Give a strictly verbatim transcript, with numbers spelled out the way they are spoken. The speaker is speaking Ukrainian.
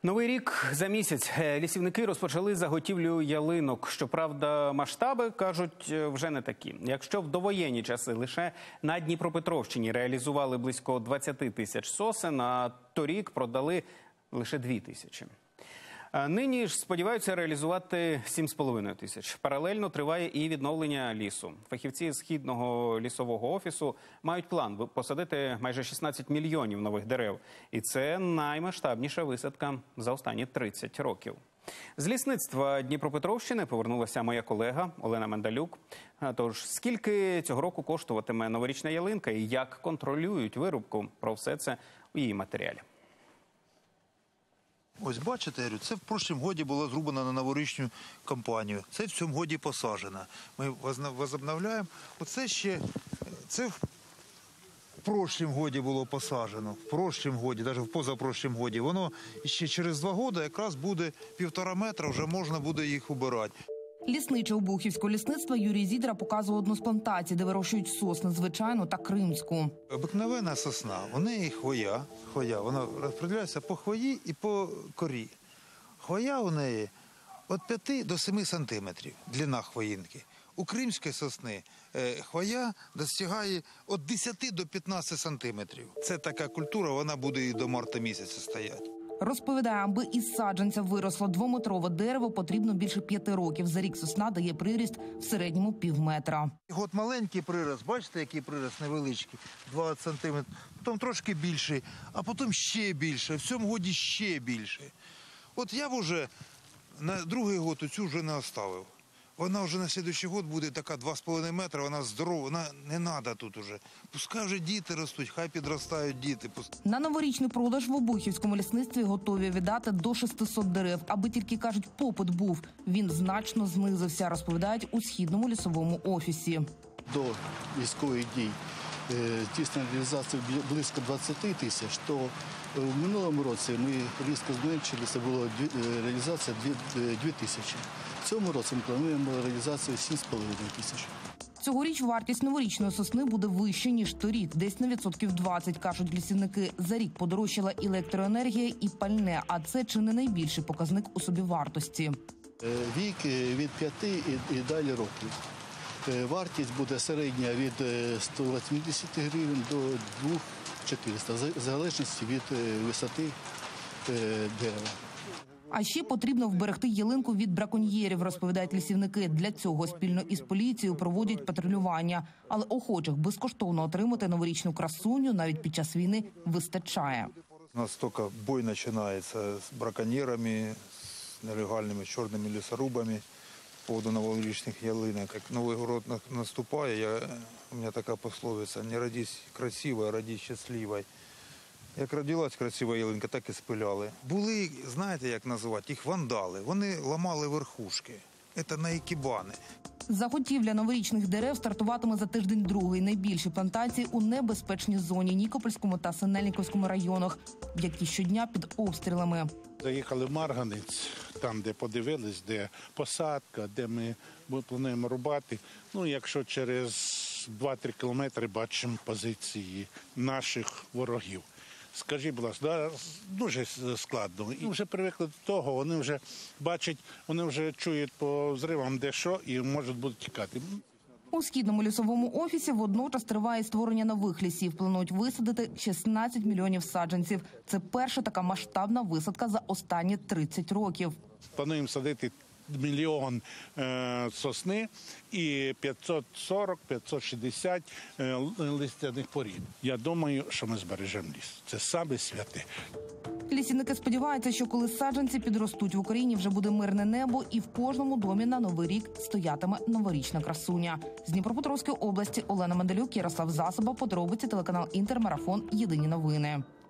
Новий рік за місяць. Лісівники розпочали заготівлю ялинок. Щоправда, масштаби, кажуть, вже не такі. Якщо в довоєнні часи лише на Дніпропетровщині реалізували близько двадцяти тисяч сосен, а торік продали лише дві тисячі. Нині ж сподіваються реалізувати сім з половиною тисяч. Паралельно триває і відновлення лісу. Фахівці Східного лісового офісу мають план посадити майже шістнадцять мільйонів нових дерев. І це наймасштабніша висадка за останні тридцять років. З лісництва Дніпропетровщини повернулася моя колега Олена Мендалюк. Тож, скільки цього року коштуватиме новорічна ялинка і як контролюють вирубку? Про все це у її матеріалі. Ось бачите, це в прошлому годі було зрубано на новорічну кампанію. Це в цьому годі посаджено. Ми возобновляємо. Оце ще, це в прошлому годі було посаджено. В прошлому годі, навіть в позапрошлому годі. Воно ще через два роки якраз буде півтора метра, вже можна буде їх убирати. Лісничий Обухівського лісництва Юрій Зідра показував одну з плантацій, де вирощують сосни звичайну та кримську. Обикновена сосна, у неї хвоя, хвоя, вона розподіляється по хвої і по корі. Хвоя у неї від п'яти до семи сантиметрів, длина хвоїнки. У кримської сосни хвоя досягає від десяти до п'ятнадцяти сантиметрів. Це така культура, вона буде і до марта місяця стояти. Розповідає, аби із саджанця виросло двометрове дерево, потрібно більше п'яти років. За рік сосна дає приріст в середньому пів метра. От маленький прирост, бачите, який прирост невеличкий, двадцять сантиметрів, потім трошки більший, а потім ще більше, в цьому годі ще більше. От я б вже на другий год оцю вже не оставив. Вона вже на наступний год буде така два з половиною метра, вона здорова, вона не треба тут уже. Пускай вже діти ростуть, хай підростають діти. На новорічний продаж в Обухівському лісництві готові віддати до шестисот дерев. Аби тільки, кажуть, попит був. Він значно знизився, розповідають у Східному лісовому офісі. До військових дій дійсно реалізація близько двадцяти тисяч, то в минулому році ми різко зменшили, це була реалізація дві тисячі. В цьому році ми плануємо реалізацію сім з половиною тисяч. Цьогоріч вартість новорічної сосни буде вища, ніж торік, десь на відсотків двадцять, кажуть лісівники. За рік подорожчала електроенергія і пальне, а це чи не найбільший показник у собівартості. Вік від п'яти і, і далі років. Вартість буде середня від ста вісімдесяти гривень до двох тисяч чотирьохсот, в залежності від висоти дерева. А ще потрібно вберегти ялинку від браконьєрів, розповідають лісівники. Для цього спільно із поліцією проводять патрулювання. Але охочих безкоштовно отримати новорічну красуню навіть під час війни вистачає. У нас тільки бой починається з браконьєрами, з нелегальними чорними лісорубами по поводу новорічних ялинок. Як Новий год наступає, я, у мене така пословиця: не родись красивою, а родись щасливою. Як родилась красива ялинка, так і спиляли. Були, знаєте, як називати, їх вандали. Вони ламали верхушки. Це наїкібани. Заготівля новорічних дерев стартуватиме за тиждень другий. Найбільші плантації у небезпечній зоні – Нікопольському та Синельниківському районах, які щодня під обстрілами. Заїхали в Марганець, там, де подивились, де посадка, де ми плануємо рубати. Ну, якщо через два-три кілометри бачимо позиції наших ворогів. Скажіть, будь ласка, дуже складно. І вже привикли до того, вони вже бачать, вони вже чують по взривам де що і можуть будуть тікати. У Східному лісовому офісі водночас триває створення нових лісів. Планують висадити шістнадцять мільйонів саджанців. Це перша така масштабна висадка за останні тридцять років. Плануємо садити мільйон е, сосни і п'ятсот сорок - п'ятсот шістдесят е, листяних порід. Я думаю, що ми збережемо ліс. Це саме святе. Лісівники сподіваються, що коли саджанці підростуть, в Україні вже буде мирне небо і в кожному домі на Новий рік стоятиме новорічна красуня. З Дніпропетровської області Олена Мендалюк, Ярослав Засоба, подробиці, телеканал Інтер, Марафон, Єдині новини.